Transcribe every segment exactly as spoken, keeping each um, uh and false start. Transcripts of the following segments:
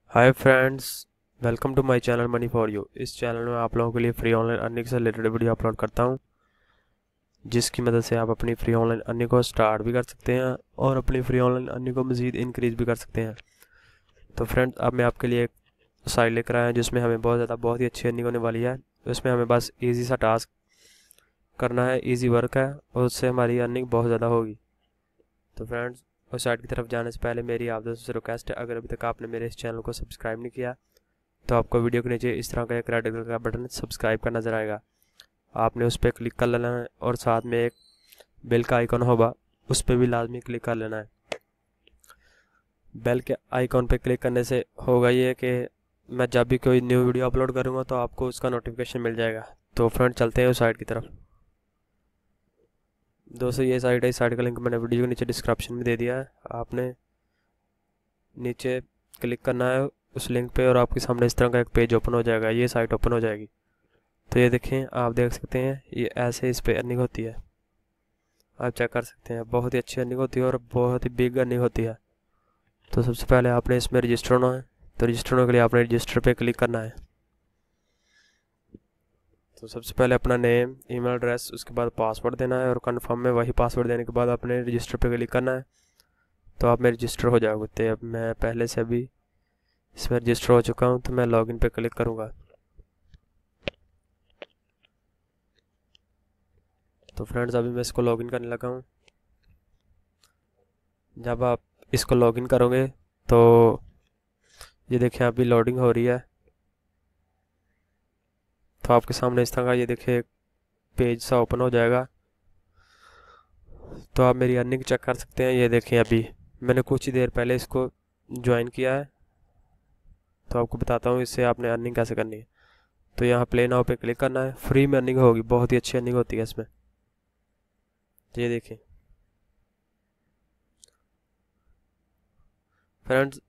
Hi friends, welcome to my channel money for you. इस channel में आप लोगों के लिए फ्री ऑनलाइन अर्निंग से रिलेटेड वीडियो अपलोड करता हूं, जिसकी मदद से आप अपनी फ्री ऑनलाइन अर्निंग को स्टार्ट भी कर सकते हैं और अपनी फ्री ऑनलाइन अर्निंग को मज़ीद इंक्रीज़ भी कर सकते हैं। तो फ्रेंड्स, अब मैं आपके लिए एक साइट लेकर आया हूं जिसमें हमें बहुत ज़्यादा बहुत ही अच्छी अर्निंग होने वाली है। इसमें हमें बस ईजी सा टास्क करना है, ईजी वर्क है और उससे हमारी अर्निंग बहुत ज़्यादा होगी। तो फ्रेंड्स, उस साइट की तरफ जाने से पहले मेरी आप दोस्तों से रिक्वेस्ट है, अगर अभी तक आपने मेरे इस चैनल को सब्सक्राइब नहीं किया तो आपको वीडियो के नीचे इस तरह का एक रेड कलर का बटन सब्सक्राइब का नज़र आएगा। आपने उस पर क्लिक कर लेना है और साथ में एक बेल का आइकॉन होगा, उस पर भी लाजमी क्लिक कर लेना है। बेल के आइकॉन पे क्लिक करने से होगा ये कि मैं जब भी कोई न्यू वीडियो अपलोड करूँगा तो आपको उसका नोटिफिकेशन मिल जाएगा। तो फ्रेंड, चलते हैं उस साइट की तरफ। दोस्तों, ये साइट है, इस साइट का लिंक मैंने वीडियो के नीचे डिस्क्रिप्शन में दे दिया है। आपने नीचे क्लिक करना है उस लिंक पे और आपके सामने इस तरह का एक पेज ओपन हो जाएगा, ये साइट ओपन हो जाएगी। तो ये देखें, आप देख सकते हैं ये ऐसे इस पे अर्निंग होती है, आप चेक कर सकते हैं। बहुत ही अच्छी अर्निंग होती है और बहुत ही बिग अर्निंग होती है। तो सबसे पहले आपने इसमें रजिस्टर होना है। तो रजिस्टर होने के लिए आपने रजिस्टर पे क्लिक करना है। तो सबसे पहले अपना नेम, ईमेल एड्रेस, उसके बाद पासवर्ड देना है और कंफर्म में वही पासवर्ड देने के बाद आपने रजिस्टर पे क्लिक करना है। तो आप में रजिस्टर हो जाओगे। तो अब मैं पहले से अभी इसमें रजिस्टर हो चुका हूँ, तो मैं लॉगिन पे क्लिक करूँगा। तो फ्रेंड्स, अभी मैं इसको लॉगिन करने लगा हूँ। जब आप इसको लॉगिन करोगे तो ये देखिए अभी लोडिंग हो रही है। तो आपके सामने इस तरह का ये देखिए पेज सा ओपन हो जाएगा। तो आप मेरी अर्निंग चेक कर सकते हैं। ये देखें, अभी मैंने कुछ ही देर पहले इसको ज्वाइन किया है। तो आपको बताता हूँ इससे आपने अर्निंग कैसे करनी है। तो यहाँ प्ले नाउ पे क्लिक करना है। फ्री में अर्निंग होगी, बहुत ही अच्छी अर्निंग होती है इसमें। ये देखें फ्रेंड्स,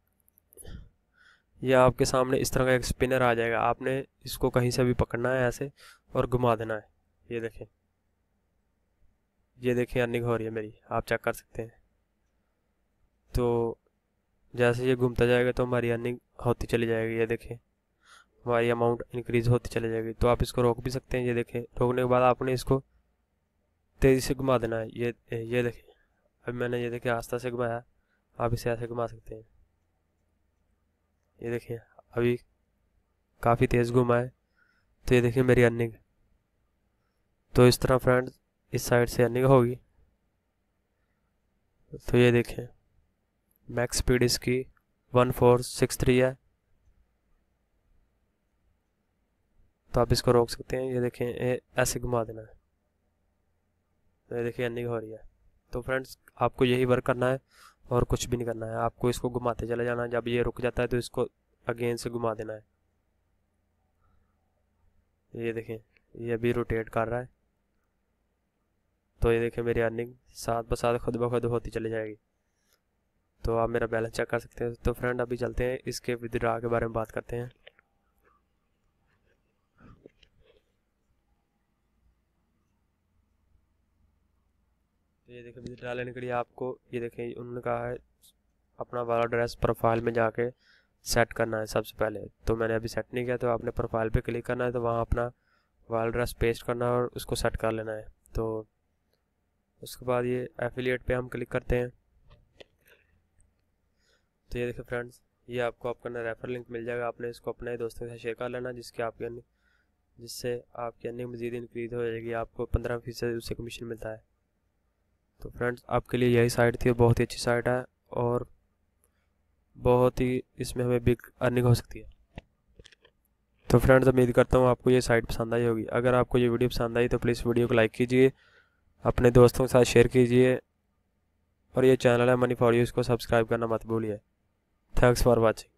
ये आपके सामने इस तरह का एक स्पिनर आ जाएगा। आपने इसको कहीं से भी पकड़ना है ऐसे और घुमा देना है। ये देखें, ये देखें अर्निंग हो रही है मेरी, आप चेक कर सकते हैं। तो जैसे ये घूमता जाएगा तो हमारी अर्निंग होती चली जाएगी। ये देखें, हमारी अमाउंट इंक्रीज होती चली जाएगी। तो आप इसको रोक भी सकते हैं। ये देखें, रोकने के बाद आपने इसको तेज़ी से घुमा देना है। ये ये देखें, अब मैंने ये देखें आस्ता से घुमाया, आप इसे ऐसे घुमा सकते हैं। ये देखें अभी काफ़ी तेज़ घुमा है। तो ये देखिए मेरी अर्निंग। तो इस तरह फ्रेंड्स इस साइड से अर्निंग होगी। तो ये देखें, मैक्स स्पीड इसकी वन फोर सिक्स थ्री है। तो आप इसको रोक सकते हैं। ये देखें, ये ऐसे घुमा देना है। तो ये देखिए अर्निंग हो रही है। तो फ्रेंड्स, आपको यही वर्क करना है और कुछ भी नहीं करना है। आपको इसको घुमाते चले जाना है। जब ये रुक जाता है तो इसको अगेन से घुमा देना है। ये देखें, ये अभी रोटेट कर रहा है। तो ये देखें मेरी अर्निंग साथ ब साथ खुद ब खुद होती चली जाएगी। तो आप मेरा बैलेंस चेक कर सकते हैं। तो फ्रेंड, अभी चलते हैं इसके विदड्रॉ के बारे में बात करते हैं। तो ये देखें, विदड्रॉ लेने के लिए आपको ये देखें उन्होंने कहा है अपना वाला ड्रेस प्रोफाइल में जाके सेट करना है सबसे पहले। तो मैंने अभी सेट नहीं किया, तो आपने प्रोफाइल पे क्लिक करना है। तो वहाँ अपना वाला ड्रेस पेस्ट करना है और उसको सेट कर लेना है। तो उसके बाद ये एफिलिएट पे हम क्लिक करते हैं। तो ये देखिए फ्रेंड्स, ये आपको अपना रेफर लिंक मिल जाएगा। आपने इसको अपने दोस्तों के साथ शेयर कर लेना, जिसके आपकी अर्निंग जिससे आपकी अर्निंग मज़ीद इंक्रीज हो जाएगी। आपको पंद्रह फीसद उससे कमीशन मिलता है। तो फ्रेंड्स, आपके लिए यही साइट थी, बहुत ही अच्छी साइट है और बहुत ही इसमें हमें बिग अर्निंग हो सकती है। तो फ्रेंड्स, उम्मीद करता हूँ आपको ये साइट पसंद आई होगी। अगर आपको ये वीडियो पसंद आई तो प्लीज़ वीडियो को लाइक कीजिए, अपने दोस्तों के साथ शेयर कीजिए और ये चैनल है मनी फॉर यू, इसको सब्सक्राइब करना मत भूलिए। Thanks for watching.